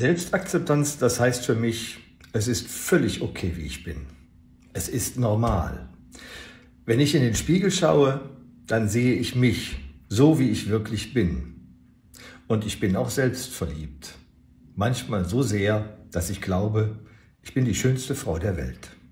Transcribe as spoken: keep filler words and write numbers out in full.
Selbstakzeptanz, das heißt für mich, es ist völlig okay, wie ich bin. Es ist normal. Wenn ich in den Spiegel schaue, dann sehe ich mich, so wie ich wirklich bin. Und ich bin auch selbstverliebt. Manchmal so sehr, dass ich glaube, ich bin die schönste Frau der Welt.